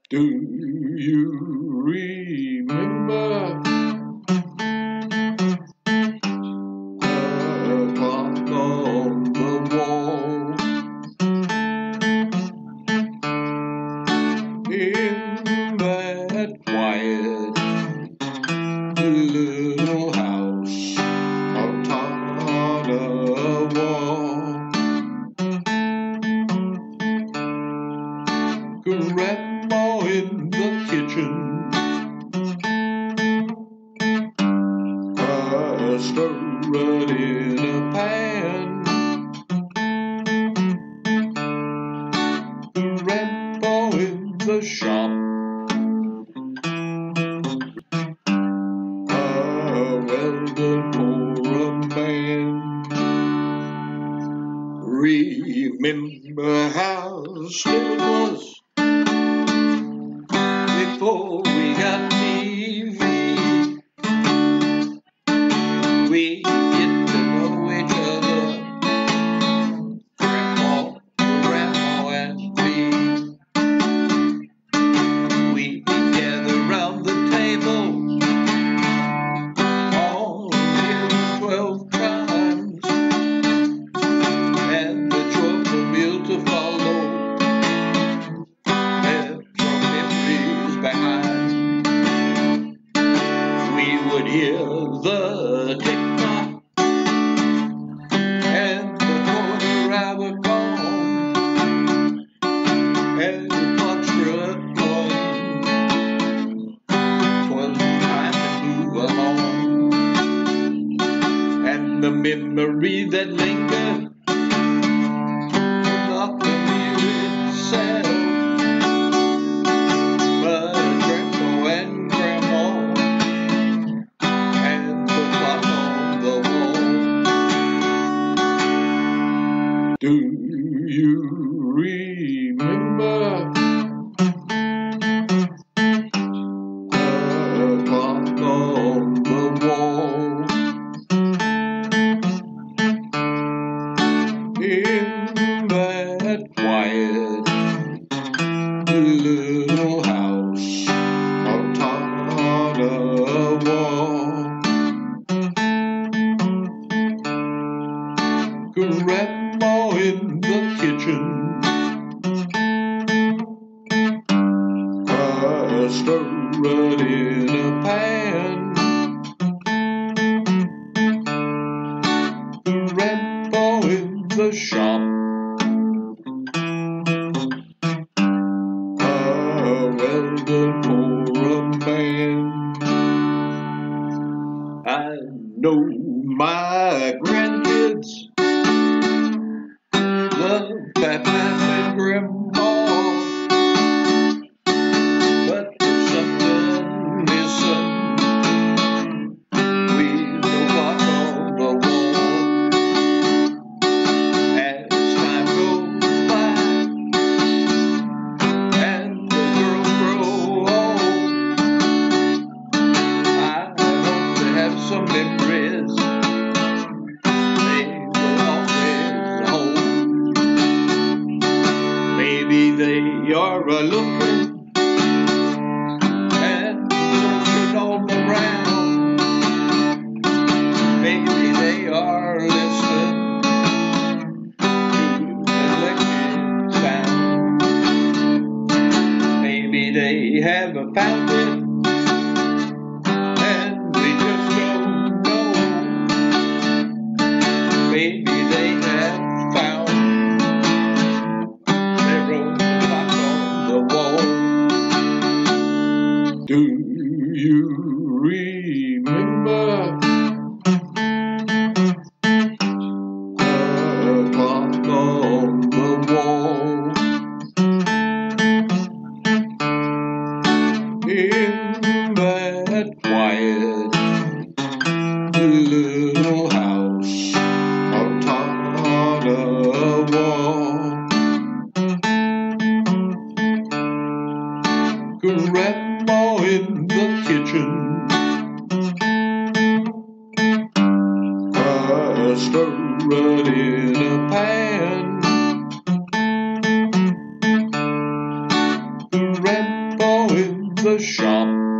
Do you remember the clock on the wall in that quiet little house on top of a wall? Grandma in the kitchen, stirring in a pan. Grandpa in the shop, welding for a man. Remember how still it was before we got TV. We get to know each other, Grandma and me. We gather round the table all 12 times, and the joyful meal to follow left some memories behind. We would hear the tick-tock and the quarter hour gong, and the clock struck one. 'Twas time to move along, and the memory that lingered was not the meal itself, but Grandpa and Grandma and the clock on the wall. Do you remember the clock on the wall in that quiet little house on top of a wall? Grandma in the kitchen, stirring in a pan. Grandpa in the shop, welding for a man. I know my grandkids love Papa and Grandma, but there's something missing with the clock on the wall. As time goes by and the girls grow old, I hope to have some memories they will always hold. Maybe they are looking and searching all around. Maybe they are listening to the electric sound. Maybe they haven't found it, and we just don't know. Maybe they have found their own clock on the wall. Do you remember the clock on the wall in the shop.